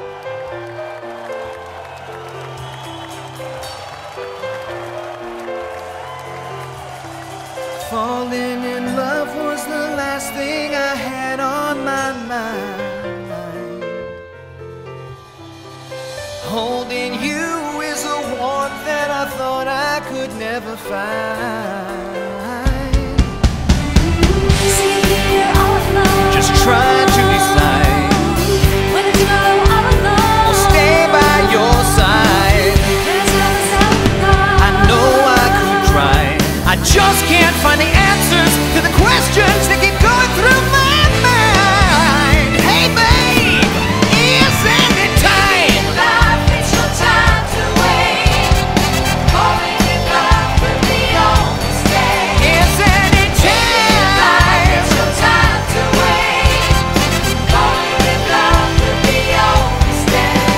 Falling in love was the last thing I had on my mind. Holding you is a warmth that I thought I could never find. Sitting here all alone, Just trying to decide when it's all alone, I'll stay by your side. there's never something gone. I know I could try, I just can't find the answers to the questions that keep going through my mind. Hey babe, isn't it time? Life, it's your time to wait. Falling in love could be your mistake. Isn't it Life, time? it's your time to wait. Falling in love could be your mistake.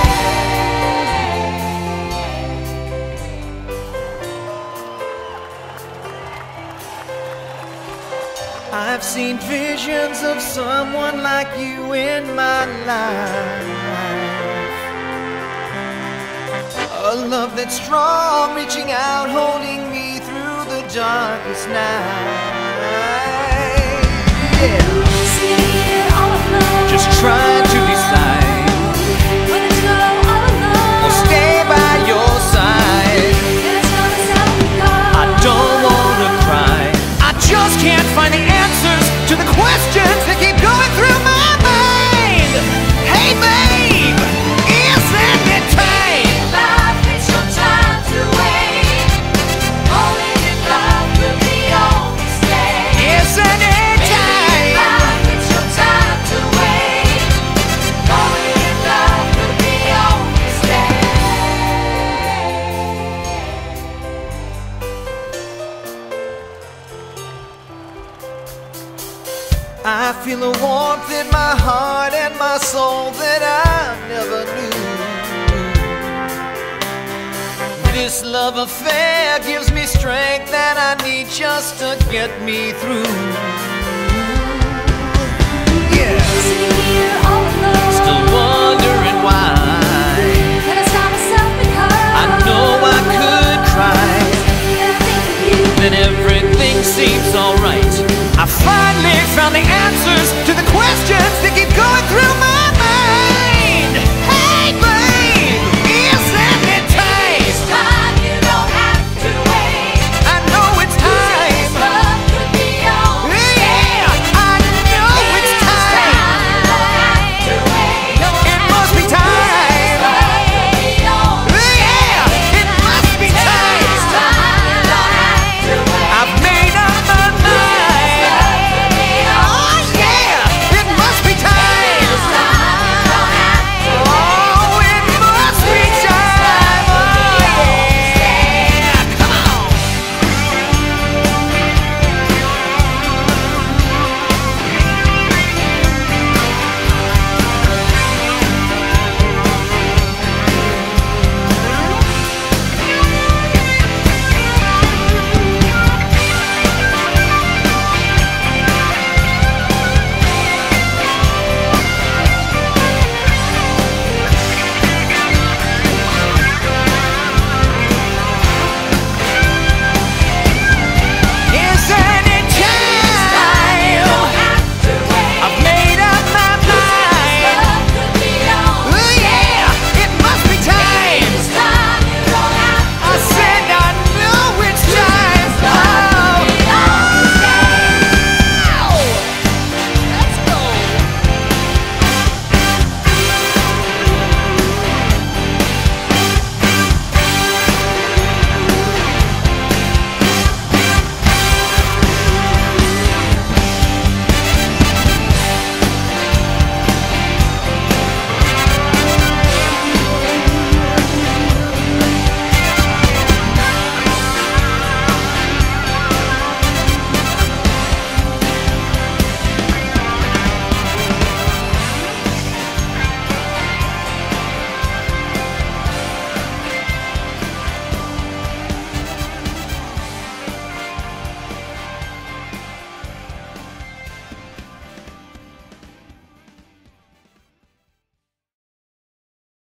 I've seen visions of someone like you in my life. A love that's strong, reaching out, holding me through the darkest night. Yeah. Sitting here all alone, Just trying to decide, when it's all alone, I'll stay by your side. there's never something gone. I don't wanna cry, I just can't find the answers to the questions that keep going through my mind. Hey babe, isn't it time? Life, it's your time to wait. Falling in love could be your mistake. Isn't it time? Life, it's your time to wait. Falling in love could be your mistake. I feel a warmth in my heart and my soul that I never knew. This love affair gives me strength that I need just to get me through. Yeah. Sitting here all alone, Still wondering why when it's time myself because I know